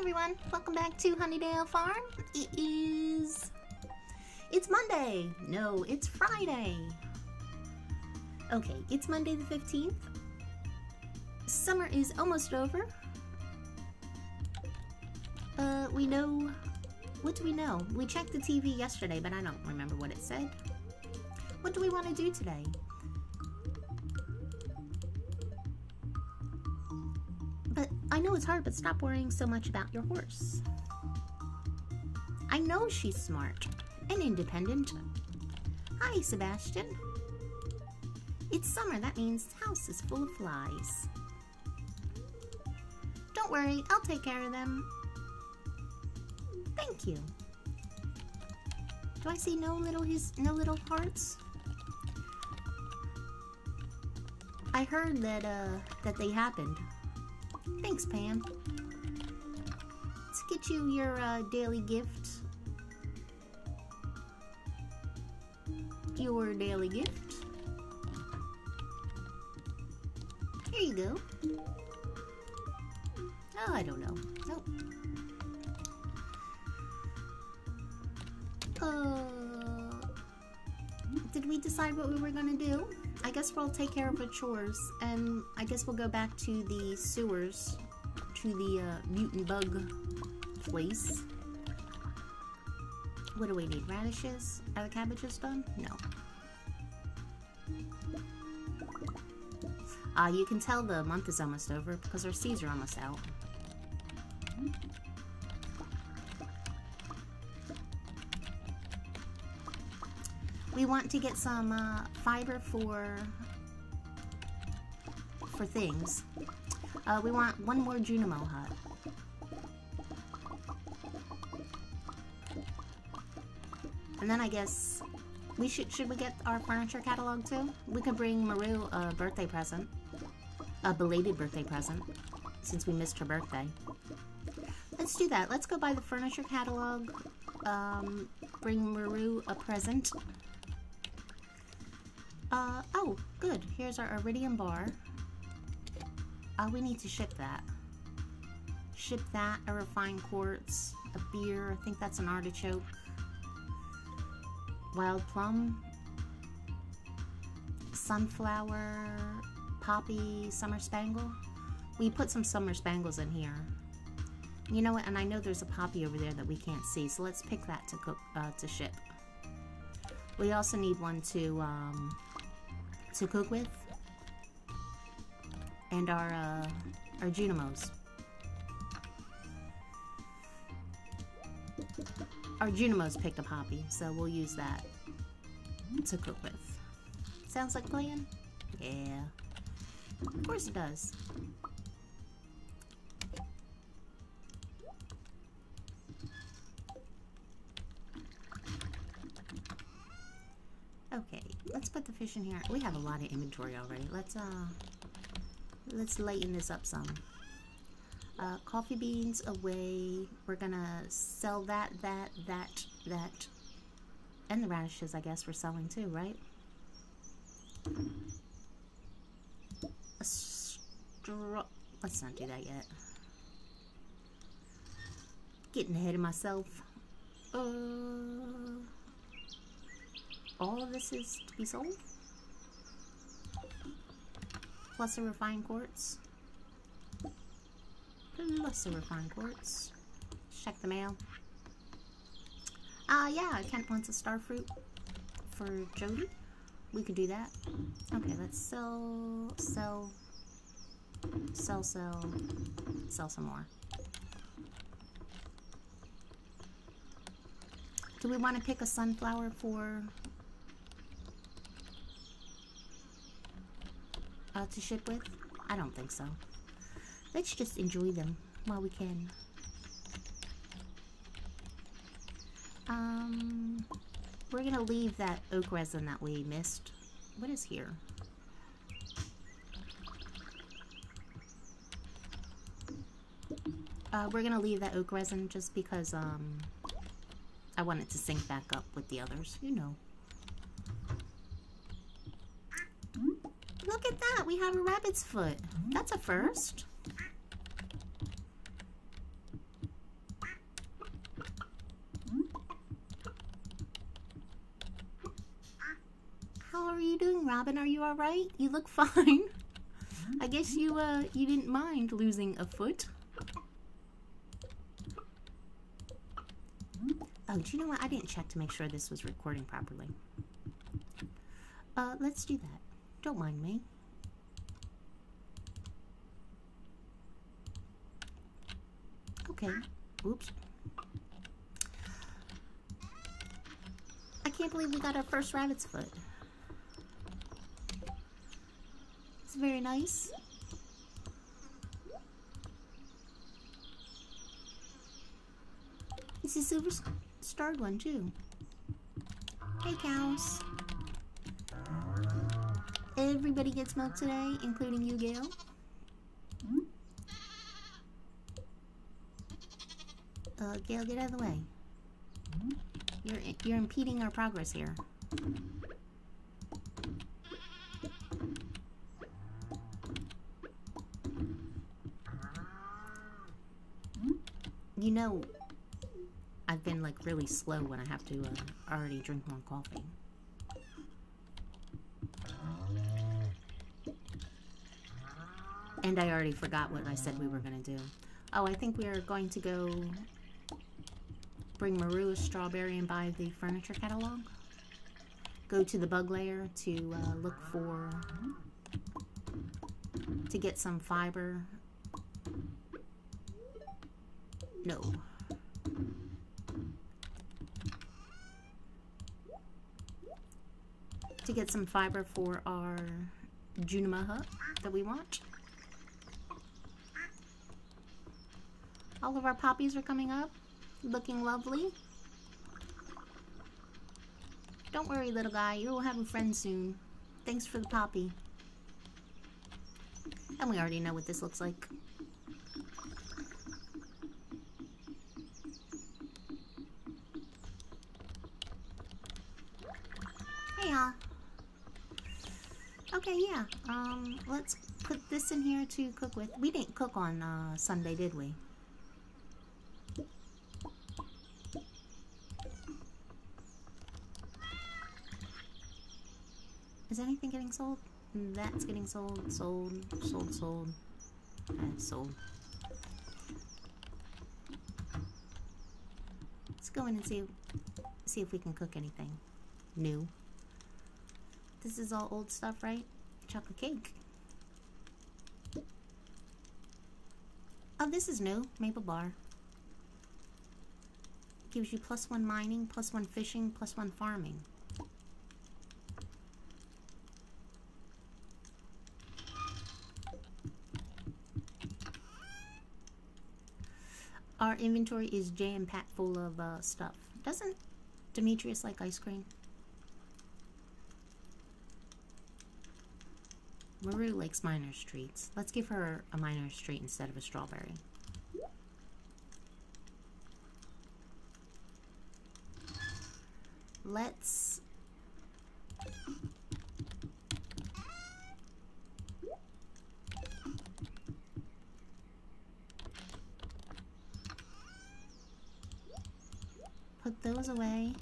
everyone, welcome back to Honeydale Farm. It's Monday. No, it's Friday. Okay, it's Monday the 15th. Summer is almost over. We know, what do we know? We checked the TV yesterday, but I don't remember what it said. What do we want to do today? But I know it's hard, but stop worrying so much about your horse. I know she's smart and independent. Hi, Sebastian. It's summer, that means the house is full of flies. Don't worry, I'll take care of them. Thank you. Do I see no little hearts? I heard that that they happened. Thanks, Pam. Let's get you your daily gift. Your daily gift. Here you go. Oh, I don't know. Nope. Did we decide what we were gonna do? I guess we'll take care of our chores, and I guess we'll go back to the sewers, to the mutant bug place. What do we need? Radishes? Are the cabbages done? No. You can tell the month is almost over because our seeds are almost out. We want to get some fiber for things. We want one more Junimo hut. And then I guess we should we get our furniture catalog too? We could bring Maru a birthday present. A belated birthday present, since we missed her birthday. Let's do that. Let's go buy the furniture catalog. Bring Maru a present. Oh, good. Here's our iridium bar. We need to ship that. Ship that, a refined quartz, a beer, I think that's an artichoke. Wild plum. Sunflower, poppy, summer spangle. We put some summer spangles in here. You know what, and I know there's a poppy over there that we can't see, so let's pick that to cook, to ship. We also need one to cook with, and our Junimos. Our Junimos picked a poppy, so we'll use that to cook with. Sounds like a plan? Yeah. Of course it does. Okay, let's put the fish in here. We have a lot of inventory already. Let's lighten this up some. Coffee beans away. We're gonna sell that, and the radishes, I guess, we're selling too, right? Let's not do that yet. Getting ahead of myself. All of this is to be sold? Plus a refined quartz. Plus a refined quartz. Check the mail. Yeah, Kent wants a star fruit for Jody. We could do that. Okay, let's sell some more. Do we want to pick a sunflower for to ship with? I don't think so. Let's just enjoy them while we can. We're gonna leave that oak resin that we missed. What is here? We're gonna leave that oak resin just because I want it to sync back up with the others, you know. Look at that, we have a rabbit's foot. That's a first. you doing, Robin? Are you all right? You look fine. I guess you didn't mind losing a foot. Oh, do you know what? I didn't check to make sure this was recording properly. Let's do that. Don't mind me. Okay. Oops. I can't believe we got our first rabbit's foot. It's very nice. It's a silver starred one too. Hey cows. Everybody gets milk today, including you, Gail. Gail, get out of the way. You're impeding our progress here. You know, I've been like really slow when I have to already drink more coffee. And I already forgot what I said we were going to do. Oh, I think we are going to go bring Maru a strawberry and buy the furniture catalog. Go to the bug lair to look for... to get some fiber. No. To get some fiber for our Junima hut that we want. All of our poppies are coming up, looking lovely. Don't worry, little guy, you will have a friend soon. Thanks for the poppy. And we already know what this looks like. Hey y'all. Okay, yeah. Let's put this in here to cook with. We didn't cook on Sunday, did we? Is anything getting sold? That's getting sold. Sold. Sold. Sold. Let's go in and see if we can cook anything new. This is all old stuff, right? Chocolate cake. Oh, this is new. Maple bar. Gives you +1 mining, +1 fishing, +1 farming. Our inventory is jam-packed full of stuff. Doesn't Demetrius like ice cream? Maru likes Miner's Treats. Let's give her a Miner's Treat instead of a strawberry. Let's... put those away.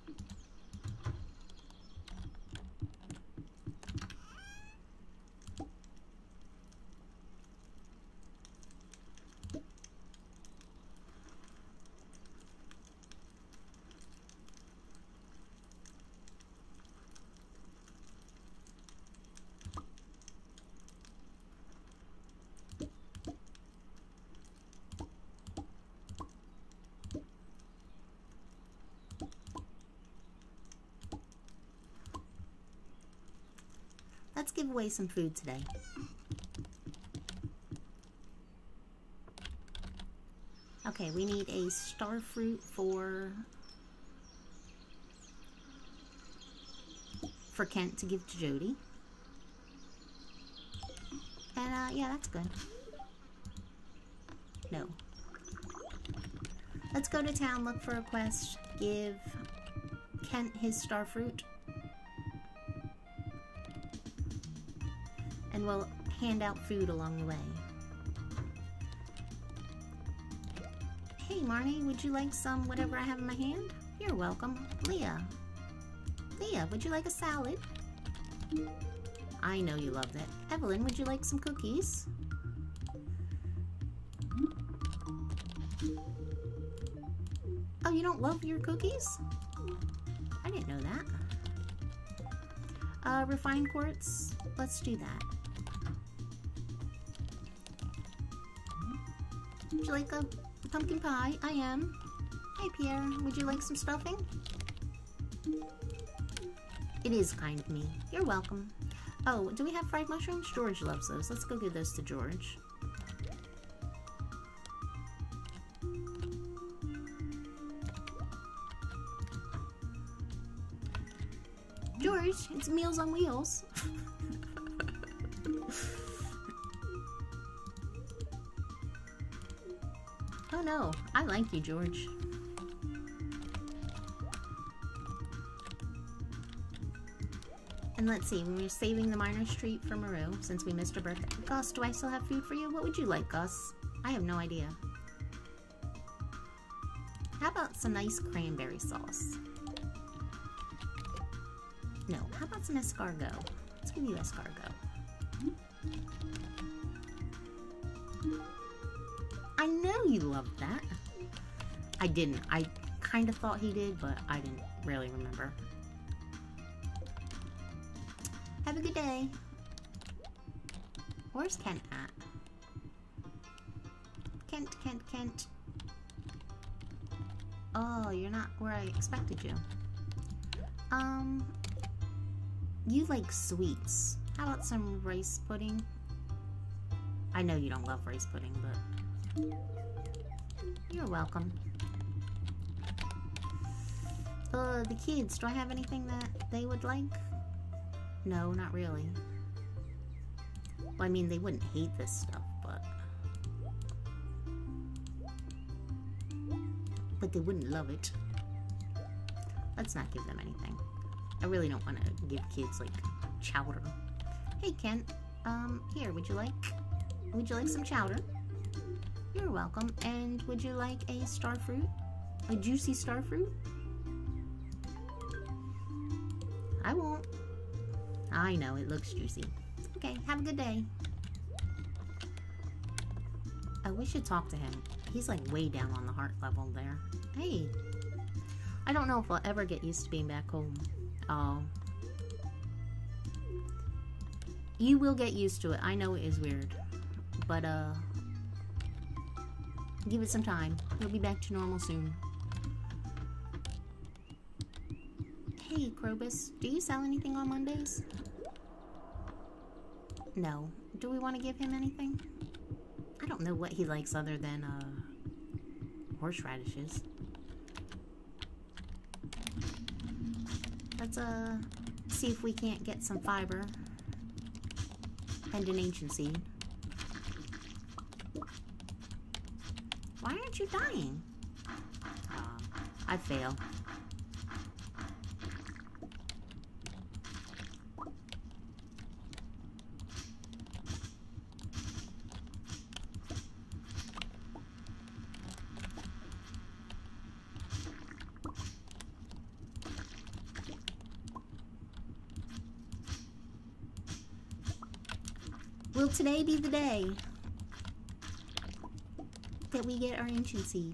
Let's give away some food today. Okay, we need a star fruit for Kent to give to Jody. And yeah, that's good. No. Let's go to town, look for a quest, give Kent his star fruit. And we'll hand out food along the way. Hey Marnie, would you like some whatever I have in my hand? You're welcome. Leah, would you like a salad? I know you loved it. Evelyn, would you like some cookies? Oh, you don't love your cookies? I didn't know that. Refined quartz? Let's do that. Would you like a pumpkin pie? I am. Hey, Pierre, would you like some stuffing? It is kind of me. You're welcome. Oh, do we have fried mushrooms? George loves those. Let's go give those to George. George, it's Meals on Wheels. Oh no, I like you, George. And let's see, we're saving the miner's treat for Maru since we missed her birthday. Gus, do I still have food for you? What would you like, Gus? I have no idea. How about some nice cranberry sauce? No, how about some escargot? Let's give you escargot. I know you loved that. I didn't. I kind of thought he did, but I didn't really remember. Have a good day. Where's Kent at? Kent. Oh, you're not where I expected you. You like sweets. How about some rice pudding? I know you don't love rice pudding, but you're welcome. The kids, do I have anything that they would like? No, not really. Well, I mean, they wouldn't hate this stuff, but they wouldn't love it. Let's not give them anything. I really don't want to give kids, like, chowder. Hey, Kent. Here, would you like some chowder? You're welcome. And would you like a star fruit? A juicy star fruit? I won't. I know, it looks juicy. Okay, have a good day. Oh, we should talk to him. He's like way down on the heart level there. Hey. I don't know if I'll ever get used to being back home. Oh. You will get used to it. I know it is weird. But, give it some time. You'll be back to normal soon. Hey, Krobus. Do you sell anything on Mondays? No. Do we want to give him anything? I don't know what he likes other than, horseradishes. Let's, see if we can't get some fiber and an ancient seed. Why aren't you dying? I fail. Will today be the day that we get our ancient seed?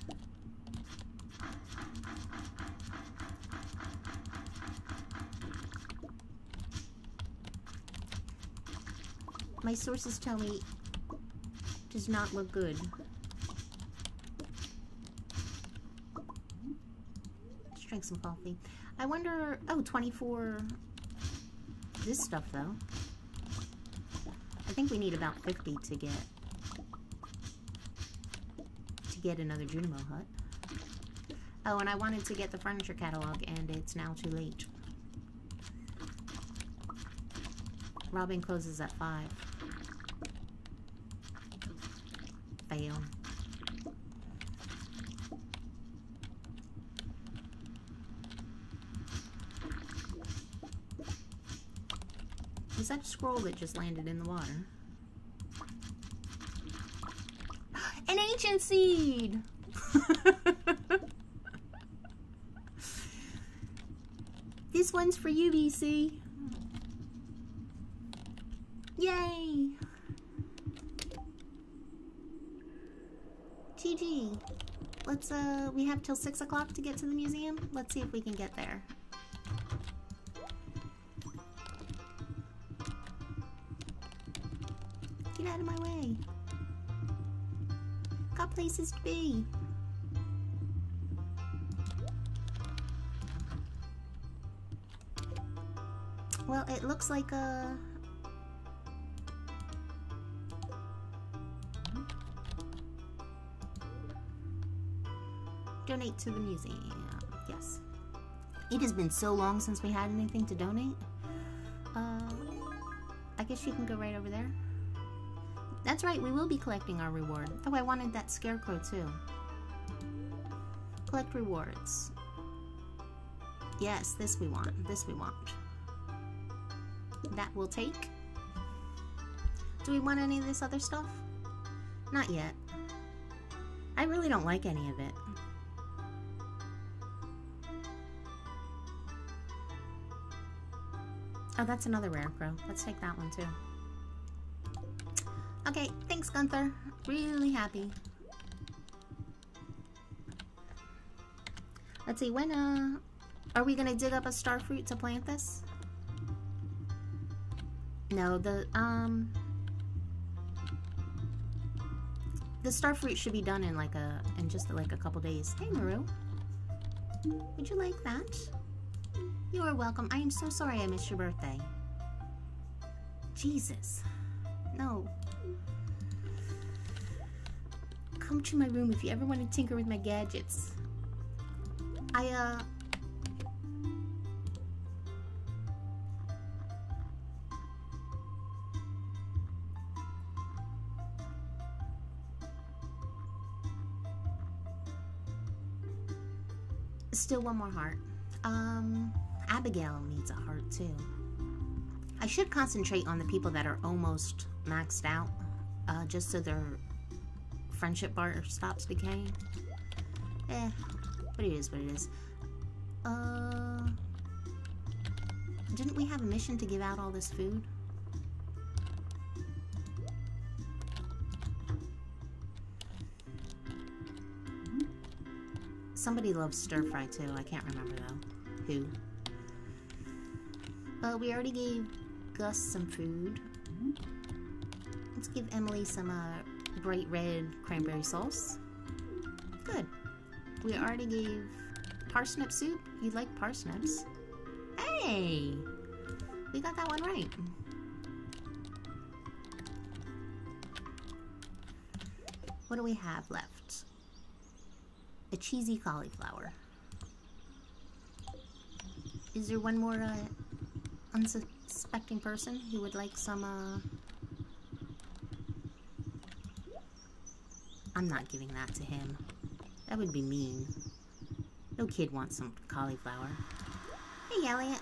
My sources tell me it does not look good. Let's drink some coffee. I wonder, oh, 24 this stuff though. I think we need about 50 to get another Junimo hut. Oh, and I wanted to get the furniture catalog, and it's now too late. Robin closes at 5. Fail. Is that a scroll that just landed in the water? An ancient seed! This one's for you, BC. Yay! GG. Let's, we have till 6 o'clock to get to the museum. Let's see if we can get there. Get out of my way. Got places to be. Well, it looks like donate to the museum. Yes. It has been so long since we had anything to donate. I guess you can go right over there. That's right, we will be collecting our reward. Oh, I wanted that scarecrow too. Collect rewards. Yes, this we want. This we want. That we'll take. Do we want any of this other stuff? Not yet. I really don't like any of it. Oh, that's another rare crow. Let's take that one too. Okay, thanks, Gunther. Really happy. Let's see, when, are we gonna dig up a starfruit to plant this? No, the starfruit should be done in like just like a couple days. Hey, Maru. Would you like that? You are welcome. I am so sorry I missed your birthday. Jesus. No. Come to my room if you ever want to tinker with my gadgets. Still one more heart. Abigail needs a heart too. I should concentrate on the people that are almost maxed out, just so their friendship bar stops decaying. But it is what it is. Didn't we have a mission to give out all this food? Somebody loves stir fry too. I can't remember though. Who? We already gave Gus some food. Let's give Emily some bright red cranberry sauce. Good. We already gave parsnip soup. You like parsnips? Hey! We got that one right. What do we have left? A cheesy cauliflower. Is there one more unsuspecting person who would like some I'm not giving that to him. That would be mean. No kid wants some cauliflower. Hey, Elliot.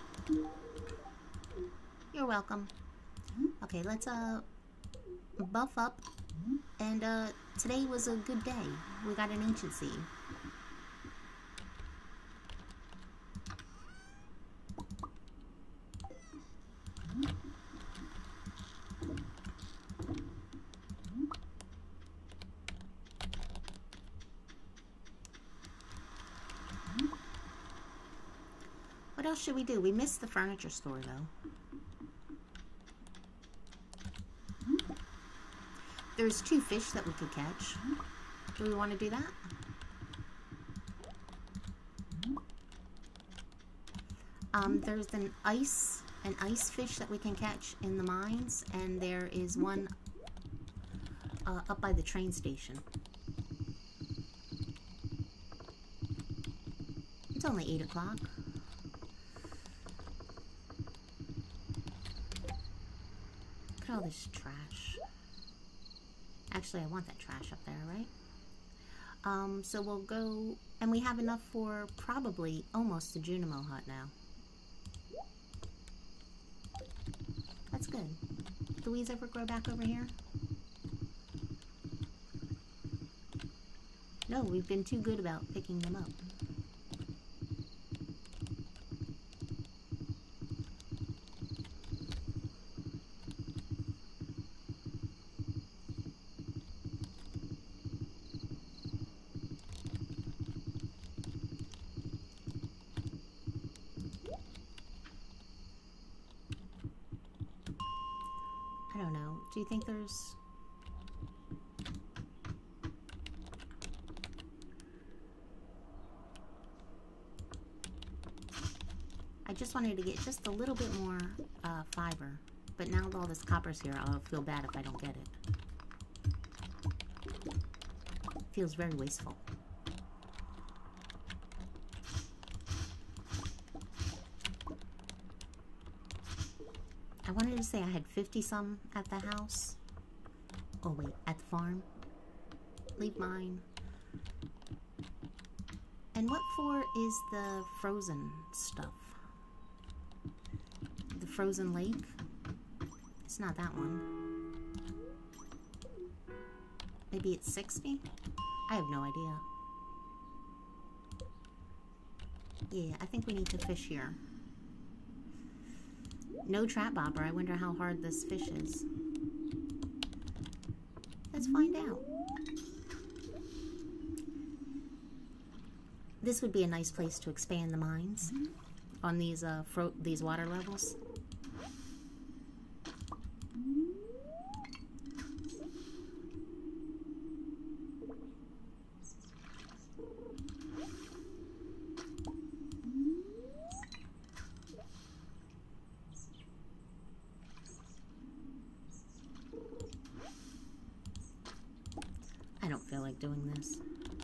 You're welcome. Okay, let's buff up. And today was a good day. We got an ancient seed. What else should we do? We missed the furniture store though. There's 2 fish that we could catch. Do we want to do that? There's an ice fish that we can catch in the mines, and there is one up by the train station. It's only 8 o'clock. Look at all this trash. Actually, I want that trash up there, right? So we'll go, and we have enough for probably almost the Junimo hut now. That's good. Do weeds ever grow back over here? No, we've been too good about picking them up. Do you think there's... I just wanted to get just a little bit more fiber. But now with all this copper's here, I'll feel bad if I don't get it. Feels very wasteful. I wanted to say I had 50 some at the house. Oh wait, at the farm. Leave mine. And what for is the frozen stuff? The frozen lake? It's not that one. Maybe it's 60? I have no idea. Yeah, I think we need to fish here. No trap bobber. I wonder how hard this fish is. Let's find out. This would be a nice place to expand the mines on these water levels. I don't feel like doing this.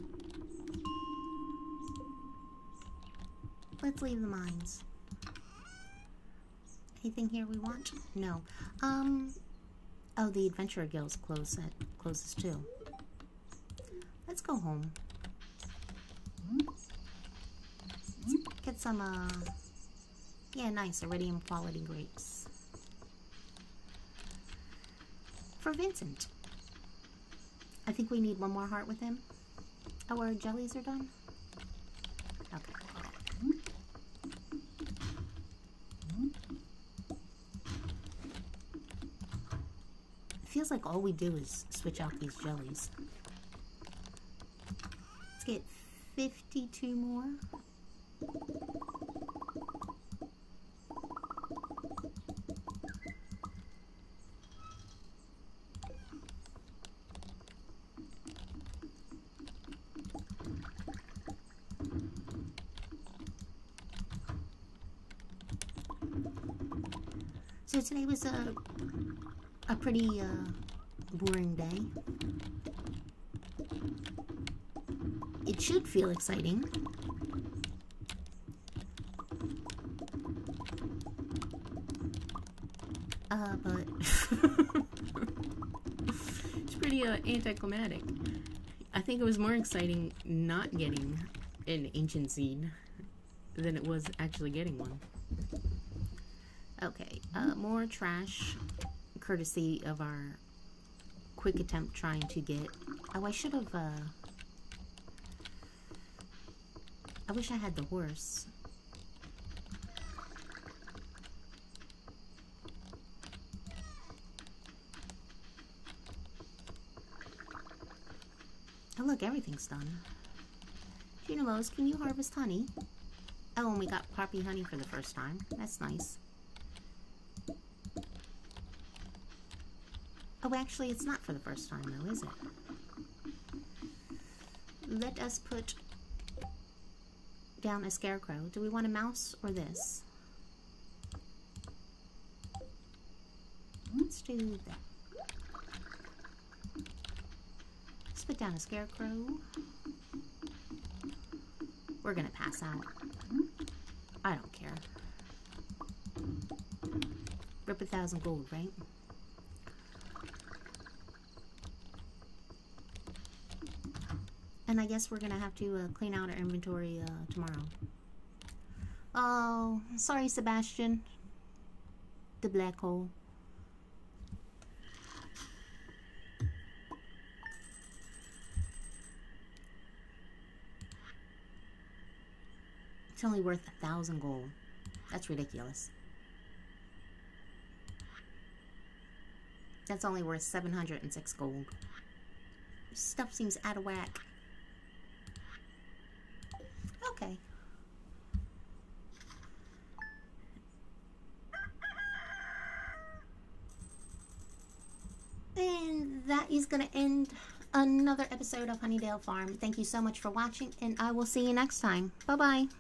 Let's leave the mines. Anything here we want? No. Oh, the Adventurer Guild's closes too. Let's go home. Let's get some, yeah, nice iridium quality grapes. For Vincent. I think we need one more heart with him. Oh, our jellies are done? Okay. It feels like all we do is switch out these jellies. Let's get 52 more. So today was a pretty boring day. It should feel exciting. But it's pretty anticlimactic. I think it was more exciting not getting an ancient seed than it was actually getting one. Okay, more trash, courtesy of our quick attempt trying to get... Oh, I should have, I wish I had the horse. Oh, look, everything's done. Junimos, can you harvest honey? Oh, and we got poppy honey for the first time. That's nice. Oh, actually, it's not for the first time, though, is it? Let us put down a scarecrow. Do we want a mouse or this? Let's do that. Let's put down a scarecrow. We're gonna pass out. I don't care. Rip 1,000 gold, right? And I guess we're gonna have to clean out our inventory tomorrow. Oh, sorry, Sebastian. The black hole. It's only worth 1,000 gold. That's ridiculous. That's only worth 706 gold. Stuff seems out of whack. Okay. And that is going to end another episode of Honeydale Farm. Thank you so much for watching, and I will see you next time. Bye-bye.